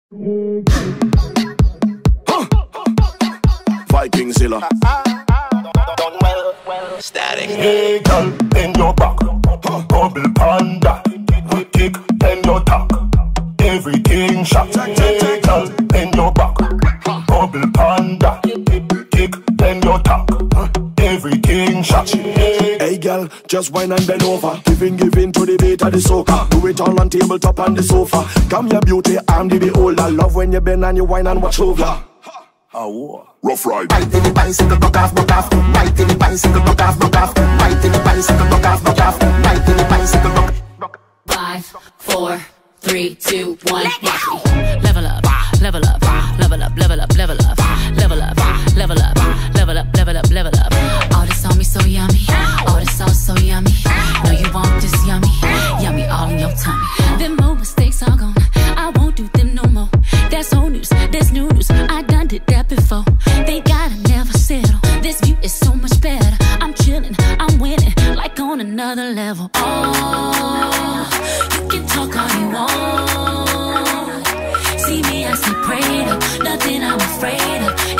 Viking Zilla. Static. Hey girl, bend your back. Bubble panda. Kick, bend your tack. Everything shot. Hey girl, bend your back. Bubble panda. Kick, bend your tack. Everything shot. Hey girl, just whine and bend over. Giving to the beat of the soca. Do it all on tabletop on the sofa. Come your beauty, I'm the beholder. Love when you bend and you whine and watch over. Rough ride. Right in the bicycle, buck off, buck off. Right in the bicycle, buck off, buck off. Right in the bicycle, buck off, buck off. Right in the bicycle, buck. 5, 4, 3, 2, 1. Watch me. Level up, level up, level up, level up, level up, level up, level up, level up, level up, level up. All this on me so yummy. All this sauce so yummy. No, you want this yummy, yummy all in your tummy. Them more mistakes are gone. I won't do them no more. That's old news, that's new news. I done did that before. They gotta never settle. This view is so much better. I'm chilling, I'm winning, like on another level. Oh, you can talk all you want. See me, I stay prayed up. Nothing I'm afraid of.